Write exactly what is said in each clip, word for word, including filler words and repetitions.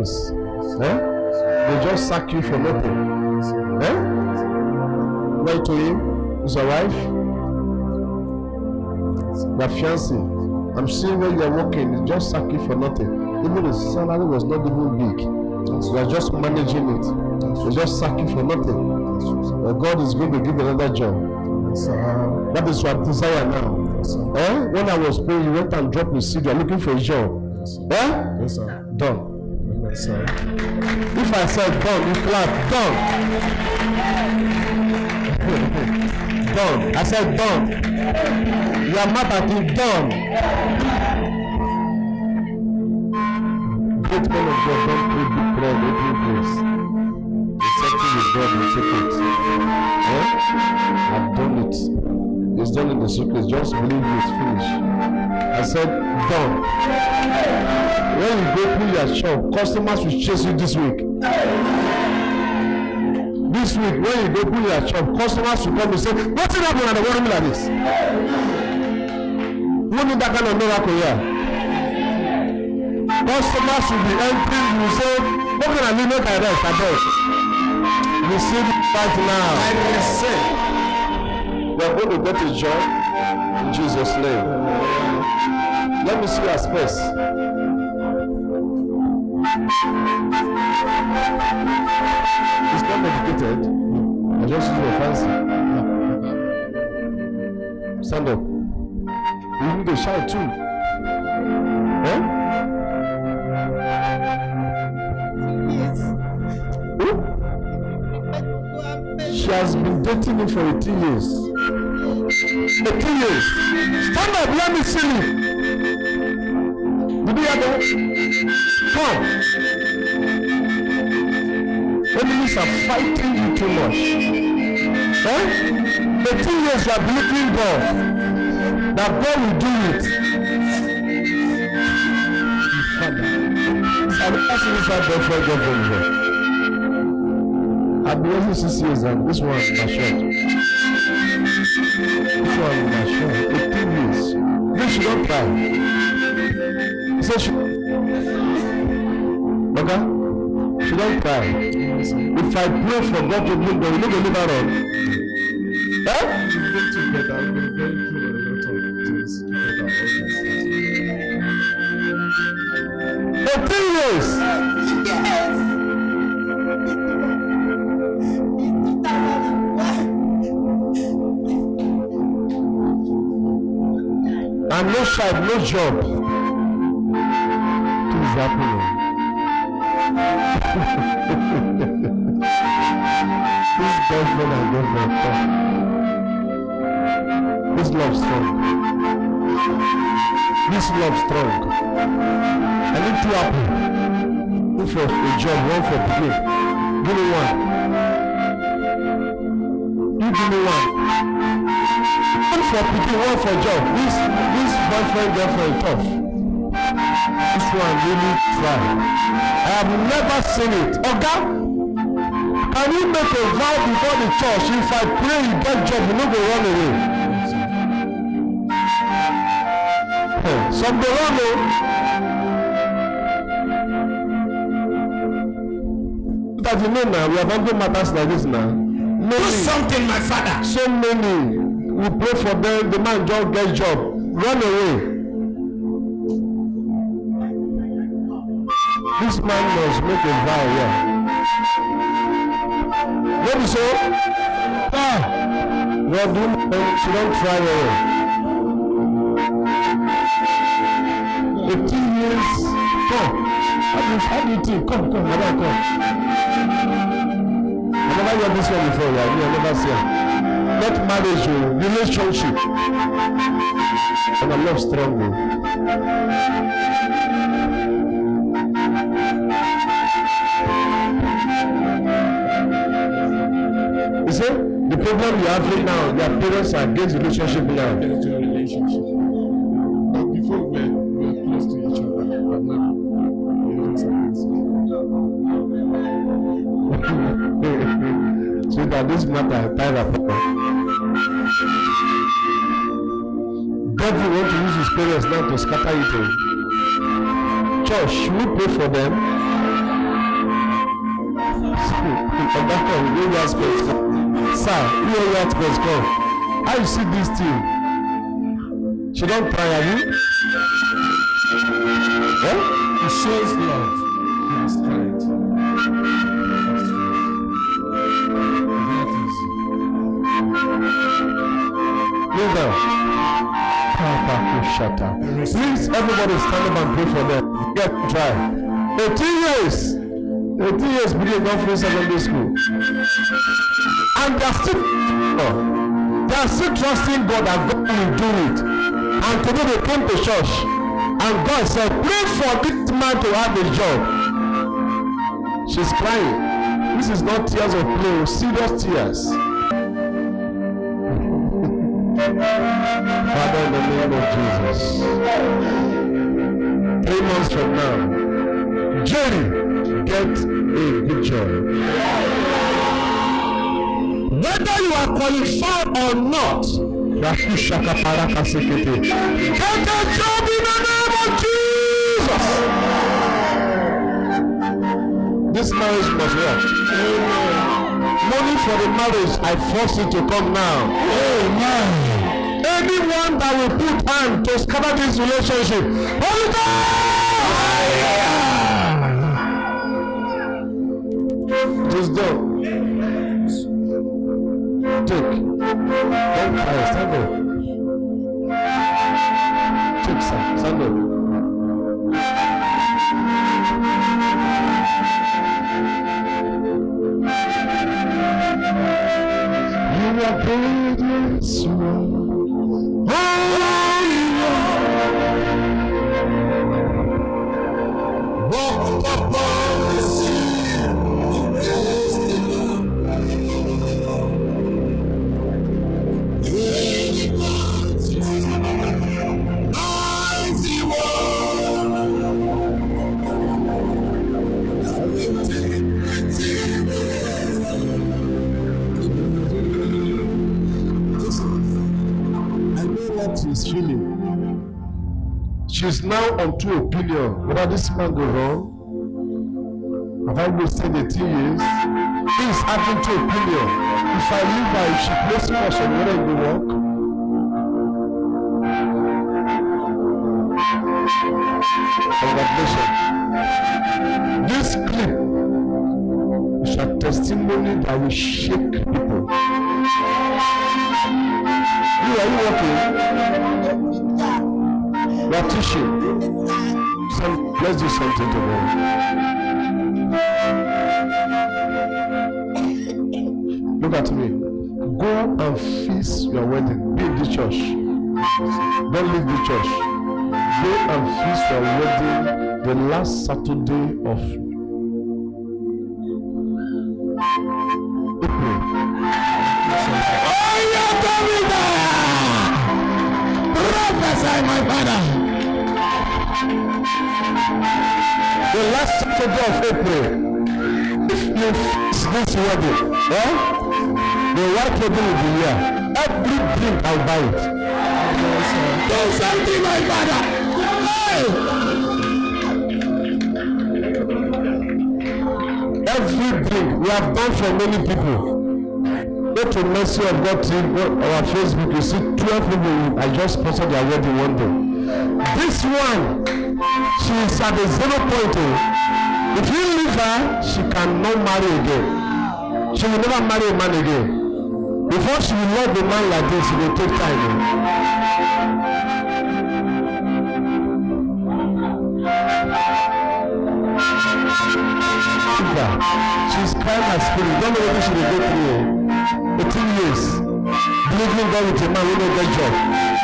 office. Eh? They just sack you for nothing. Eh? Write to him, is your wife, the fiancé. I'm seeing where you are working, they just sack you for nothing. Even the salary was not even big. You are just managing it. They just sack you for nothing. But God is going to give another job. That is your desire now. Eh? When I was praying, you went and dropped the seed. You are looking for a job. Eh? Yes, sir. Done. Yes, sir. If I said done, you clap. Done. Done. I said done. You are mad at it. Done. Great men of God don't pray big prayer, they pray grace. It's something with God in secret. Eh? I've done it. It's done in the secret. Just believe it's finished. I said done. When you go through your shop, customers will chase you this week. This week, when you go through your shop, customers will come and say, what's happening at the world like this? Who need that kind of miracle here? Customers will be entering, you say, what can I leave make I rest? I beg. Receive it right now. I receive. You are going to get a job in Jesus' name. Let me see your space. It's not medicated. I just use your fancy. Stand up. You need to shout too. Eh? Who? She has been dating him for eighteen years. eighteen years. Stand up, let me see you. Did you hear that? Come. Enemies are fighting you too much. Eh? eighteen years you are believing God. That God will do it. Father. I don't ask you if I don't forget girlfriend here. I've been waiting six years and this one is matured. This one is matured. eighteen years. Then she don't cry. So she, okay? She don't cry. If I pray for God to bring her, you know the leave her on. Eh? We've been together, we've been going through a lot of things together. eighteen years. And no child, no job. What is happening? This girlfriend and girlfriend tough. This love strong. This love strong. I need two apple. One for a job, one for play. Give me one. You give me one. One for picking, one for job. This this boyfriend, girlfriend tough. This one really try. I have never seen it. Okay? Can you make a vow before the church? If I pray you get job, you no go run away. Hey, some go run away. That you know now, we have handled matters like this now. Many, do something, my father. So many. We pray for them, the man just get job. Run away. This man must make a vow here. What is so? Ah! Well, do she don't try away. eighteen years. Come. How do you, how do you think? Come, come, madam, come. I never heard this one before, yeah. I never see it. Not marriage, relationship. And I love strong. You see, the problem you have right now, your parents are against relationship now. Against your relationship. But before we were, we were close to each other, but now we're just against So that this matter is tied up. Devil want to use his parents now to scatter it. Church, should we pray for them? Sir, you know what was called. How you see this thing? She don't cry, have you? Eh? It shows love. It's right. That is. Kneel down. Papa, shut up. Please, everybody stand up and pray for them. Get try. eighteen years. eighteen years beginning not free secondary school. And they are still oh, they are still trusting God that God will do it. And today they came to church and God said, pray for this man to have a job. She's crying. This is not tears of play, serious tears. Father, in the name of Jesus, three months from now, Jerry, get a good job. Whether you are qualified or not, get a job in the name of Jesus. This marriage must work. Money for the marriage, I force it to come now. Amen. Anyone that will put hand to scatter this relationship, hold it on! It is done. Take. Don't cry. Stand up. Take, sir. Stand up. You are great, yes, you are. Walk upon the sea, praise the Lord. Mighty I know what she's feeling. She's now on two opinions. Whether this man go wrong, have I wasted eighteen years? He is having two opinions. If I leave her, if she plays caution, whether it will work. Congratulations. This clip is a testimony that will shake people. You are you working? You are teaching. Some, let's do something together. Look at me. Go and feast your wedding. Be in the church. Don't leave the church. Go and feast your wedding the last Saturday of April. Oh, you're coming there! Prophesy, my father. The last Saturday of April. If you fix this wedding, eh? The white wedding will be here. Every drink I'll buy it. Do something, my father. Hey! Every drink we have done for many people. Go to Mercy of God team, our Facebook, you see twelve people. I just sponsored their wedding one day. This one, she is at the zero point. If you leave her, she cannot marry again. She will never marry a man again. Before she will love a man like this, it will take time. She's crying her spirit. Don't know what she will go through. eighteen years. Believing God with a man who don't get job.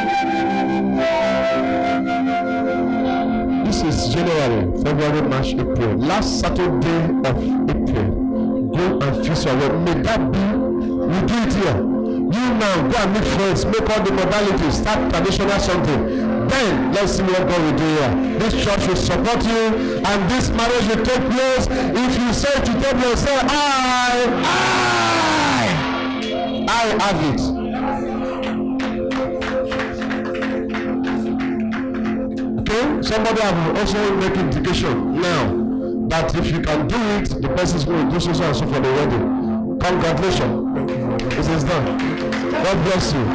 This is January, February, March, April. Last Saturday of April. Go and feast your word. May that be, we do it here. You now go and meet friends, make all the modalities, start traditional something. Then let's see what God will do here. This church will support you, and this marriage will take place. If you say to take place, say, I, I, I have it. Okay? Somebody have also make indication now. that if you can do it, the person is going to do so and so for the wedding. Congratulations. This is done. God bless you.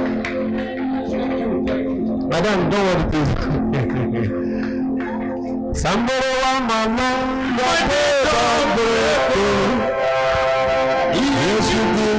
Madam, don't worry, please. Somebody want my love, God bless you. Yes, you do.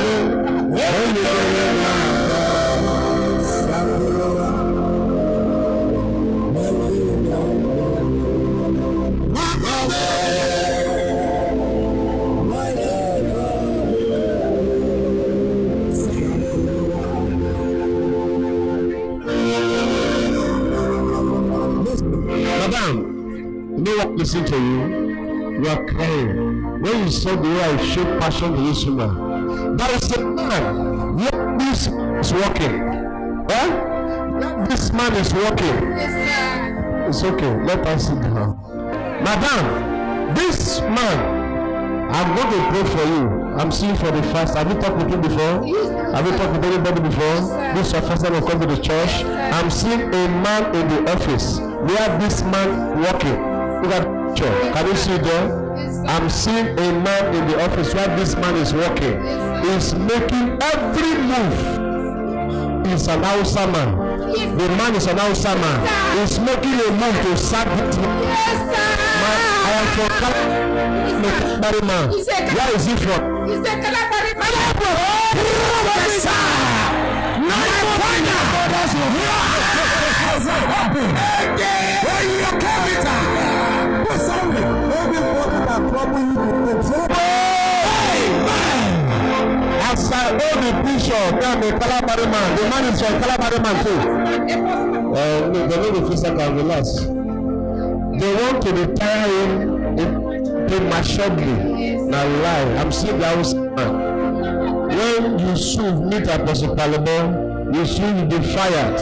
Listen to you, you are crying. When you saw the way I showed passion to this woman, there is a man, yet this is working. Eh? Yet this man is working. Yes, sir. It's okay, let us sit down. Madam, this man, I'm going to pray for you. I'm seeing for the first. Have you talked with him before? Yes, have you talked with anybody before? Yes, this is your first time to come to the church. Yes, I'm seeing a man in the office. Where this man working? Look at the picture. Can you see there? I'm seeing a man in the office where this man is working. He's making every move. He's an Hausa man. The man is an Hausa man. He's making a move to sack this man. Man, I am from Calabari man. Where is he from? He's a Calabari man. As I hold the bishop, I'm a Calabari man. The man is from Calabari man too. Uh, they know the physical can relax. They want to retire him prematurely. Now lie. I'm seeing the house man. When you should meet Apostle Palabo, you should be fired.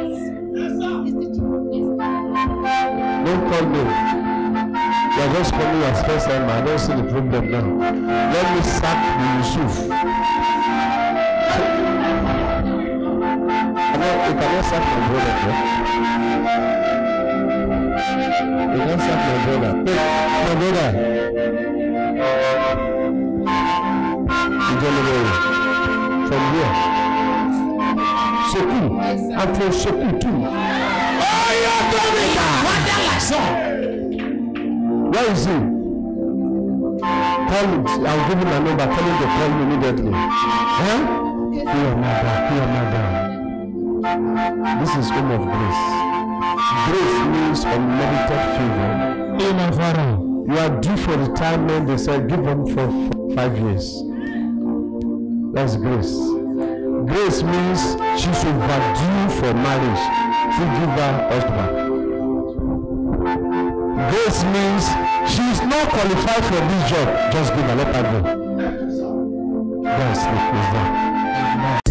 Don't call me. You are just coming as first time. I don't see the problem now. Let me sack the Yusuf. You cannot sack my brother. You cannot sack my brother. Hey, my brother. From here. Soku. I'm from Soku too. Oh, you're coming! What the hell? Where is he? Call him. I'll give him a number. Tell him to call me immediately. Huh? Here, mother. Here, mother. This is home of grace. Grace means unmerited favor. Amen, Father. You are due for retirement. They said give them for five years. That's grace. Grace means she's overdue for marriage. To give her husband. Grace means she's not qualified for this job. Just give her, let her go. That's the that.